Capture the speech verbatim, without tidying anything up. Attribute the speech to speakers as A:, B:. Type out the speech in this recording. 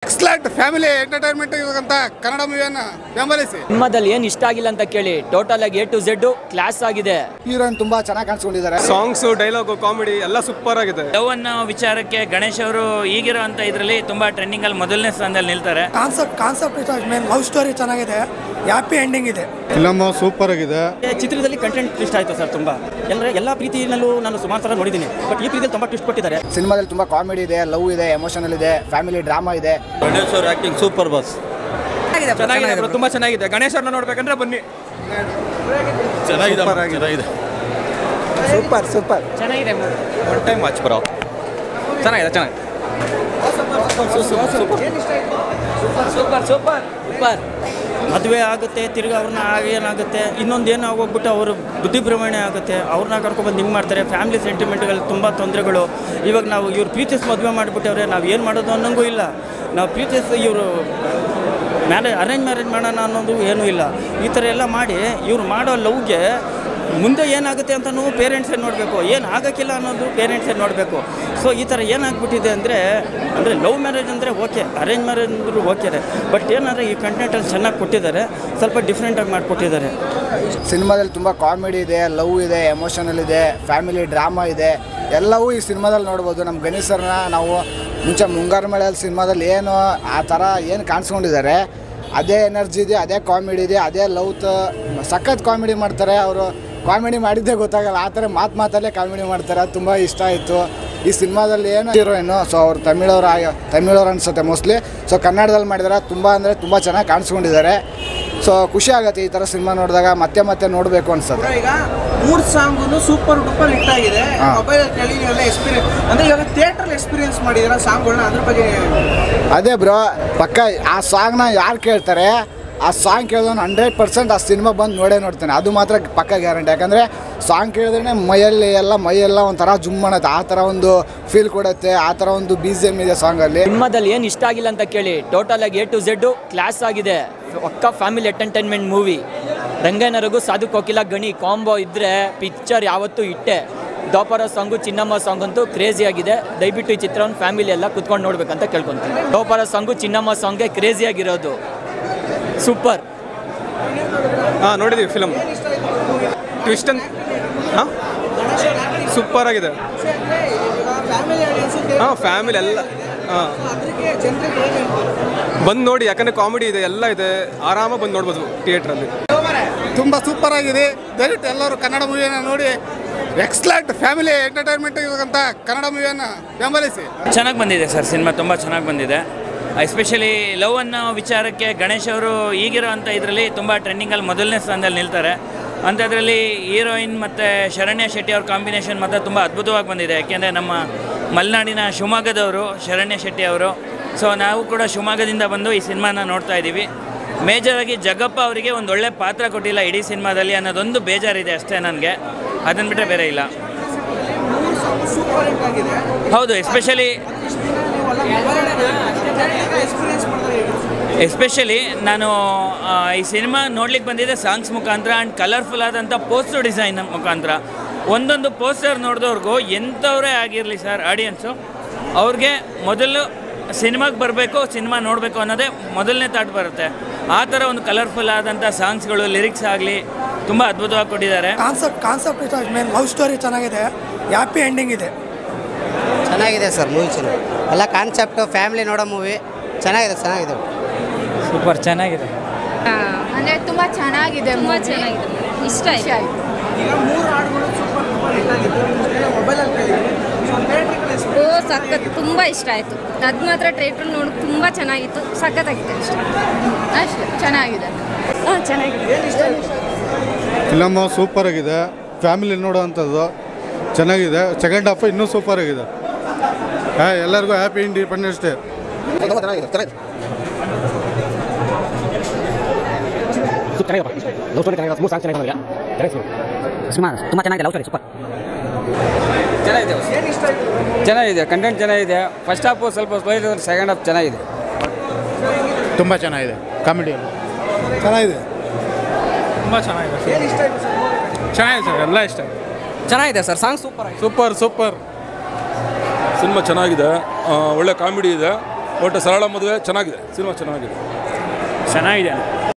A: Excellent family entertainment ಇರುವಂತ ಕನ್ನಡ ಮೂವಿಯನ್ನ ಬೆಂಬಲಿಸಿ.
B: ಸಿನಿಮಾದಲ್ಲಿ ಏನು ಇಷ್ಟ ಆಗಿಲ್ಲ ಅಂತ ಕೇಳಿ, ಟೋಟಲ್ ಆಗಿ ಎ ಟು ಝೆಡ್ ಕ್ಲಾಸ್ ಆಗಿದೆ.
C: ಹೀರೋಯಿನ್ ತುಂಬಾ ಚೆನ್ನಾಗಿ ಕಾಣಿಸ್ಕೊಂಡಿದ್ದಾರೆ.
D: ಸಾಂಗ್ಸ್, ಡೈಲಾಗ್, ಕಾಮಿಡಿ ಎಲ್ಲ ಸೂಪರ್ ಆಗಿದೆ.
E: ಲವ್ ಅನ್ನೋ ವಿಚಾರಕ್ಕೆ ಗಣೇಶ್ ಅವರು ಈಗಿರೋ ಅಂತ ಇದರಲ್ಲಿ ತುಂಬಾ ಟ್ರೆಂಡಿಂಗ್ ಅಲ್ಲಿ ಮೊದಲನೇ ಸ್ಥಾನದಲ್ಲಿ ನಿಲ್ತಾರೆ.
F: ಕಾನ್ಸೆಪ್ಟ್ ಕಾನ್ಸೆಪ್ಟ್ ಲವ್ ಸ್ಟೋರಿ ಚೆನ್ನಾಗಿದೆ, ಹ್ಯಾಪಿ ಎಂಡಿಂಗ್ ಇದೆ.
A: ಫಿಲಮ್ ಸೂಪರ್ ಆಗಿದೆ.
G: ಚಿತ್ರದಲ್ಲಿ ಕಂಟೆಂಟ್ ಇಷ್ಟ ಆಯ್ತು ಸರ್. ತುಂಬಾ ಎಲ್ಲ ಎಲ್ಲ ಪ್ರೀತಿನಲ್ಲೂ ನಾನು ಸುಮಾರು ಸಲ ನೋಡಿದ್ದೀನಿ, ಬಟ್ ಈ ಪ್ರೀತಿಯಲ್ಲಿ ತುಂಬಾ ಟ್ವಿಸ್ಟ್ ಕೊಟ್ಟಿದ್ದಾರೆ.
C: ಸಿನಿಮಾದಲ್ಲಿ ತುಂಬಾ ಕಾಮಿಡಿ ಇದೆ, ಲವ್ ಇದೆ, ಎಮೋಷನಲ್ ಇದೆ, ಫ್ಯಾಮಿಲಿ ಡ್ರಾಮಾ ಇದೆ.
D: ಗಣೇಶ್ ಅವ್ರ ಆಕ್ಟಿಂಗ್ ಸೂಪರ್ ಬಾಸ್.
G: ಚೆನ್ನಾಗಿದೆ, ತುಂಬಾ ಚೆನ್ನಾಗಿದೆ. ಗಣೇಶ್ ಅವ್ರನ್ನ ನೋಡ್ಬೇಕಂದ್ರೆ ಬನ್ನಿ.
D: ಚೆನ್ನಾಗಿದೆ,
C: ಸೂಪರ್ ಸೂಪರ್
B: ಚೆನ್ನಾಗಿದೆ.
D: One time watch bro.
G: ಚೆನ್ನಾಗಿದೆ ಚೆನ್ನಾಗಿದೆ
B: ಸೂಪರ್ ಸೂಪರ್ ಸೂಪರ್.
G: ಮದುವೆ ಆಗುತ್ತೆ, ತಿರ್ಗಿ ಅವ್ರನ್ನ ಏನಾಗುತ್ತೆ, ಇನ್ನೊಂದು ಏನು ಆಗೋಗ್ಬಿಟ್ಟು ಅವರು ಬುದ್ಧಿಭ್ರಮಣೆ ಆಗುತ್ತೆ. ಅವ್ರನ್ನ ಕರ್ಕೊಬಂದು ಹಿಂಗೆ ಮಾಡ್ತಾರೆ. ಫ್ಯಾಮಿಲಿ ಸೆಂಟಿಮೆಂಟ್ಗಳು ತುಂಬ ತೊಂದರೆಗಳು. ಇವಾಗ ನಾವು ಇವ್ರು ಪ್ರೀತಿಸಿ ಮದುವೆ ಮಾಡಿಬಿಟ್ಟವ್ರೆ, ನಾವು ಏನು ಮಾಡೋದು ಅನ್ನೋಂಗೂ ಇಲ್ಲ. ನಾವು ಪ್ರೀತಿಸಿ ಇವರು ಮ್ಯಾರೇಜ್ ಅರೇಂಜ್ ಮ್ಯಾರೇಜ್ ಮಾಡೋಣ ಅನ್ನೋದು ಏನೂ ಇಲ್ಲ. ಈ ಥರ ಎಲ್ಲ ಮಾಡಿ ಇವ್ರು ಮಾಡೋ ಲವ್ಗೆ ಮುಂದೆ ಏನಾಗುತ್ತೆ ಅಂತಲೂ ಪೇರೆಂಟ್ಸೇ ನೋಡಬೇಕು, ಏನು ಆಗೋಕ್ಕಿಲ್ಲ ಅನ್ನೋದು ಪೇರೆಂಟ್ಸೇ ನೋಡಬೇಕು. ಸೊ ಈ ಥರ ಏನಾಗ್ಬಿಟ್ಟಿದೆ ಅಂದರೆ ಅಂದರೆ ಲವ್ ಮ್ಯಾರೇಜ್ ಅಂದರೆ ಓಕೆ, ಅರೇಂಜ್ ಮ್ಯಾರೇಜ್ ಅಂದರೂ ಓಕೆ, ಬಟ್ ಏನಂದರೆ ಈ ಕಂಟೆಂಟಲ್ಲಿ ಚೆನ್ನಾಗಿ ಕೊಟ್ಟಿದ್ದಾರೆ, ಸ್ವಲ್ಪ ಡಿಫ್ರೆಂಟಾಗಿ ಮಾಡಿಕೊಟ್ಟಿದ್ದಾರೆ.
C: ಸಿನಿಮಾದಲ್ಲಿ ತುಂಬ ಕಾಮಿಡಿ ಇದೆ, ಲವ್ ಇದೆ, ಎಮೋಷನಲ್ ಇದೆ, ಫ್ಯಾಮಿಲಿ ಡ್ರಾಮಾ ಇದೆ, ಎಲ್ಲವೂ ಈ ಸಿನಿಮಾದಲ್ಲಿ ನೋಡ್ಬೋದು. ನಮ್ಮ ಗಣೇಶ್ ಸರ್ನ ನಾವು ಮುಂಚೆ ಮುಂಗಾರು ಮಳೆಯಲ್ಲಿ ಸಿನಿಮಾದಲ್ಲಿ ಏನು ಆ ಥರ ಏನು ಕಾಣಿಸ್ಕೊಂಡಿದ್ದಾರೆ, ಅದೇ ಎನರ್ಜಿ ಇದೆ, ಅದೇ ಕಾಮಿಡಿ ಇದೆ, ಅದೇ ಲವ್ ಸಖತ್ ಕಾಮಿಡಿ ಮಾಡ್ತಾರೆ. ಅವರು ಕಾಮಿಡಿ ಮಾಡಿದ್ದೇ ಗೊತ್ತಾಗಲ್ಲ, ಆ ಥರ ಮಾತು ಮಾತಲ್ಲೇ ಕಾಮಿಡಿ ಮಾಡ್ತಾರೆ. ಅದು ತುಂಬ ಇಷ್ಟ ಆಯಿತು. ಈ ಸಿನಿಮಾದಲ್ಲಿ ಏನು ಹೀರೋಯಿನು, ಸೊ ಅವ್ರು ತಮಿಳವ್ರು ತಮಿಳವ್ರು ಅನಿಸುತ್ತೆ ಮೋಸ್ಟ್ಲಿ. ಸೊ ಕನ್ನಡದಲ್ಲಿ ಮಾಡಿದ್ದಾರೆ, ತುಂಬ ಅಂದರೆ ತುಂಬ ಚೆನ್ನಾಗಿ ಕಾಣಿಸ್ಕೊಂಡಿದ್ದಾರೆ. ಸೊ ಖುಷಿ ಆಗುತ್ತೆ ಈ ಥರ ಸಿನಿಮಾ ನೋಡಿದಾಗ, ಮತ್ತೆ ಮತ್ತೆ ನೋಡಬೇಕು ಅನ್ಸುತ್ತೆ.
F: ಈಗ ಮೂರು ಸಾಂಗು ಸೂಪರ್ ಡೂಪರ್ ಹಿಟ್ ಆಗಿದೆ. ಮೊಬೈಲ್ ಕೇಳಿ ನೀವೆಲ್ಲ ಎಕ್ಸ್ಪೀರಿಯನ್ಸ್ ಅಂದರೆ ಇವಾಗ ಥಿಯೇಟ್ರಲ್ಲಿ ಎಕ್ಸ್ಪೀರಿಯನ್ಸ್ ಮಾಡಿದ್ದೀರಾ ಸಾಂಗ್ಗಳನ್ನ, ಅದ್ರ ಬಗ್ಗೆ
C: ಅದೇ ಬ್ರೋ, ಪಕ್ಕ ಆ ಸಾಂಗ್ನ ಯಾರು ಕೇಳ್ತಾರೆ, ಆ ಸಾಂಗ್ ಕೇಳಿದವನು ಹಂಡ್ರೆಡ್ ಪರ್ಸೆಂಟ್ ಆ ಸಿನಿಮಾ ಬಂದು ನೋಡೇ ನೋಡ್ತಾನೆ. ಅದು ಮಾತ್ರ ಪಕ್ಕ ಗ್ಯಾರಂಟಿ. ಯಾಕಂದರೆ ಸಾಂಗ್ ಕೇಳಿದ್ರೆ ಮೈಯಲ್ಲಿ ಎಲ್ಲ ಮೈಯೆಲ್ಲ ಒಂಥರ ಜುಮ್ ಮಾಡುತ್ತೆ, ಆ ಥರ ಒಂದು ಫೀಲ್ ಕೊಡುತ್ತೆ. ಆ ಥರ ಒಂದು ಬಿ ಜಿ ಎಮ್ ಇದೆ ಸಾಂಗಲ್ಲಿ.
B: ಸಿನಿಮಾದಲ್ಲಿ ಏನು ಇಷ್ಟ ಆಗಿಲ್ಲ ಅಂತ ಕೇಳಿ, ಟೋಟಲ್ ಆಗಿ ಎ ಟು ಝೆಡ್ ಕ್ಲಾಸ್ ಆಗಿದೆ. ಒಕ್ಕ ಫ್ಯಾಮಿಲಿ ಎಂಟರ್ಟೈನ್ಮೆಂಟ್ ಮೂವಿ. ರಂಗನರಗು ಸಾಧು ಕೋಕಿಲ ಗಣಿ ಕಾಂಬೋ ಇದ್ದರೆ ಪಿಕ್ಚರ್ ಯಾವತ್ತೂ ಇಟ್ಟೆ. ದೋಪರ ಸಾಂಗು, ಚಿನ್ನಮ್ಮ ಸಾಂಗ್ ಅಂತೂ ಕ್ರೇಜಿ ಆಗಿದೆ. ದಯವಿಟ್ಟು ಈ ಚಿತ್ರವನ್ನು ಫ್ಯಾಮಿಲಿ ಎಲ್ಲ ಕುತ್ಕೊಂಡು ನೋಡ್ಬೇಕಂತ ಕೇಳ್ಕೊತೀನಿ. ದೋಪರ ಸಾಂಗು, ಚಿನ್ನಮ್ಮ ಸಾಂಗ್ಗೆ ಕ್ರೇಜಿ ಆಗಿರೋದು. ಸೂಪರ್.
D: ಹಾಂ ನೋಡಿದ್ದೀವಿ ಫಿಲಮ್. ಟ್ವಿಸ್ಟ್ ಅಂತ ಹಾಂ ಸೂಪರ್ ಆಗಿದೆ. ಹಾಂ ಫ್ಯಾಮಿಲಿ ಎಲ್ಲ ಹಾಂ ಬಂದು ನೋಡಿ, ಯಾಕಂದರೆ ಕಾಮಿಡಿ ಇದೆ, ಎಲ್ಲ ಇದೆ, ಆರಾಮಾಗಿ ಬಂದು ನೋಡ್ಬೋದು ಥಿಯೇಟ್ರಲ್ಲಿ.
A: ತುಂಬ ಸೂಪರ್ ಆಗಿದೆ. ದಯವಿಟ್ಟು ಎಲ್ಲರೂ ಕನ್ನಡ ಮೂವಿಯನ್ನ ನೋಡಿ. ಎಕ್ಸಲೆಂಟ್ ಫ್ಯಾಮಿಲಿ ಎಂಟರ್ಟೈನ್ಮೆಂಟ್ ಇರುವಂತ ಕನ್ನಡ ಮೂವಿಯನ್ನ ಬೆಂಬಲಿಸಿ.
E: ಚೆನ್ನಾಗಿ ಬಂದಿದೆ ಸರ್ ಸಿನಿಮಾ, ತುಂಬ ಚೆನ್ನಾಗಿ ಬಂದಿದೆ. ಎಸ್ಪೆಷಲಿ ಲವ್ ಅನ್ನೋ ವಿಚಾರಕ್ಕೆ ಗಣೇಶ್ ಅವರು ಈಗಿರೋ ಅಂತ ಇದರಲ್ಲಿ ತುಂಬ ಟ್ರೆಂಡಿಂಗಲ್ಲಿ ಮೊದಲನೇ ಸ್ಥಾನದಲ್ಲಿ ನಿಲ್ತಾರೆ. ಅಂಥದ್ರಲ್ಲಿ ಹೀರೋಯಿನ್ ಮತ್ತು ಶರಣ್ಯ ಶೆಟ್ಟಿ ಅವ್ರ ಕಾಂಬಿನೇಷನ್ ಮಾತ್ರ ತುಂಬ ಅದ್ಭುತವಾಗಿ ಬಂದಿದೆ. ಯಾಕೆಂದರೆ ನಮ್ಮ ಮಲೆನಾಡಿನ ಶಿವಮೊಗ್ಗದವರು ಶರಣ್ಯ ಶೆಟ್ಟಿ ಅವರು. ಸೊ ನಾವು ಕೂಡ ಶಿವಮೊಗ್ಗದಿಂದ ಬಂದು ಈ ಸಿನಿಮಾನ ನೋಡ್ತಾ ಇದ್ದೀವಿ. ಮೇಜರಾಗಿ ಜಗ್ಗಪ್ಪ ಅವರಿಗೆ ಒಂದು ಒಳ್ಳೆ ಪಾತ್ರ ಕೊಟ್ಟಿಲ್ಲ ಇಡೀ ಸಿನಿಮಾದಲ್ಲಿ ಅನ್ನೋದೊಂದು ಬೇಜಾರಿದೆ ಅಷ್ಟೇ ನನಗೆ. ಅದನ್ನು ಬಿಟ್ಟರೆ ಬೇರೆ ಇಲ್ಲ. ಹೌದು, ಎಸ್ಪೆಷಲಿ ಎಸ್ಪೆಷಲಿ ನಾನು ಈ ಸಿನಿಮಾ ನೋಡ್ಲಿಕ್ಕೆ ಬಂದಿದ್ದೆ ಸಾಂಗ್ಸ್ ಮುಖಾಂತರ ಆ್ಯಂಡ್ ಕಲರ್ಫುಲ್ ಆದಂಥ ಪೋಸ್ಟರ್ ಡಿಸೈನ್ ಮುಖಾಂತರ. ಒಂದೊಂದು ಪೋಸ್ಟರ್ ನೋಡಿದವ್ರಿಗೂ ಎಂಥವರೇ ಆಗಿರಲಿ ಸರ್ ಆಡಿಯನ್ಸು, ಅವ್ರಿಗೆ ಮೊದಲು ಸಿನಿಮಾಗೆ ಬರಬೇಕು, ಸಿನಿಮಾ ನೋಡಬೇಕು ಅನ್ನೋದೇ ಮೊದಲನೇ ಥಾಟ್ ಬರುತ್ತೆ. ಆ ಥರ ಒಂದು ಕಲರ್ಫುಲ್ ಆದಂಥ ಸಾಂಗ್ಸ್ಗಳು, ಲಿರಿಕ್ಸ್ ಆಗಲಿ ತುಂಬ ಅದ್ಭುತವಾಗಿ ಕೊಟ್ಟಿದ್ದಾರೆ.
F: ಕಾನ್ಸೆಪ್ಟ್ ಕಾನ್ಸೆಪ್ಟ್ ಲವ್ ಸ್ಟೋರಿ ಚೆನ್ನಾಗಿದೆ, ಹ್ಯಾಪಿ ಎಂಡಿಂಗ್ ಇದೆ.
H: ಚೆನ್ನಾಗಿದೆ ಸರ್ ಮೂವಿ. ಚೆನ್ನಾಗಿ ಎಲ್ಲ ಕಾನ್ಸೆಪ್ಟು ಫ್ಯಾಮಿಲಿ ನೋಡೋ ಮೂವಿ ಚೆನ್ನಾಗಿದೆ. ಚೆನ್ನಾಗಿದೆ,
B: ಸೂಪರ್ ಚೆನ್ನಾಗಿದೆ.
I: ಅಂದರೆ ತುಂಬ ಚೆನ್ನಾಗಿದೆ, ತುಂಬ ಚೆನ್ನಾಗಿದೆ, ಇಷ್ಟ ಆಯಿತು.
F: ಈಗ ಮೂರು ಹಾಡುಗಳು ಸೂಪರ್ ಡೂಪರ್ ಹಿಟ್ ಆಗಿದೆ. ಮೊಬೈಲಲ್ಲಿ ಕೇಳಿದ್ದೀನಿ,
I: ಓ ಸಖತ್, ತುಂಬ ಇಷ್ಟ ಆಯಿತು. ಅದು ಮಾತ್ರ ಥಿಯೇಟ್ರ್ ನೋಡಿ ತುಂಬ ಚೆನ್ನಾಗಿತ್ತು, ಸಖತ್ತಾಗಿತ್ತು ಅಷ್ಟೇ. ಅಷ್ಟೇ ಚೆನ್ನಾಗಿದೆ. ಹಾಂ ಚೆನ್ನಾಗಿದೆ.
A: ಫಿಲಮ್ ಸೂಪರ್ ಆಗಿದೆ, ಫ್ಯಾಮಿಲಿ ನೋಡೋವಂಥದ್ದು ಚೆನ್ನಾಗಿದೆ. ಸೆಕೆಂಡ್ ಹಾಫ್ ಇನ್ನೂ ಸೂಪರ್ ಆಗಿದೆ. ಹಾಂ ಎಲ್ಲರಿಗೂ ಹ್ಯಾಪಿ ಇಂಡಿಪೆಂಡೆನ್ಸ್ ಡೇ.
H: ಚೆನ್ನಾಗಿದೆ ಚೆನ್ನಾಗಿದೆ ಲವ್ ಸ್ಟೋರಿ ಚೆನ್ನಾಗಿದೆ. ಮೂರು ಸಾಂಗ್ ಚೆನ್ನಾಗಿದೆ. ಸಿನಿಮಾ ತುಂಬ ಚೆನ್ನಾಗಿದೆ. ಲವ್ ಸ್ಟೋರಿ ಸೂಪರ್
G: ಚೆನ್ನಾಗಿದೆ. ಚೆನ್ನಾಗಿದೆ, ಕಂಟೆಂಟ್ ಚೆನ್ನಾಗಿದೆ. ಫಸ್ಟ್ ಹಾಫು ಸ್ವಲ್ಪ ಸ್ಲೋ ಇದೆ, ಸೆಕೆಂಡ್ ಹಾಫ್ ಚೆನ್ನಾಗಿದೆ.
A: ತುಂಬ ಚೆನ್ನಾಗಿದೆ. ಕಾಮಿಡಿ ಚೆನ್ನಾಗಿದೆ,
D: ತುಂಬ ಚೆನ್ನಾಗಿದೆ. ಚೆನ್ನಾಗಿದೆ ಸರ್, ಎಲ್ಲ ಇಷ್ಟ.
G: ಚೆನ್ನಾಗಿದೆ sir, song super
D: super super cinema ಚೆನ್ನಾಗಿದೆ. ಒಳ್ಳೆ ಕಾಮಿಡಿ ಇದೆ,
J: ಒಟ್ಟು ಸರಳ ಮದುವೆ ಚೆನ್ನಾಗಿದೆ ಸಿನಿಮಾ ಚೆನ್ನಾಗಿದೆ
E: ಚೆನ್ನಾಗಿದೆ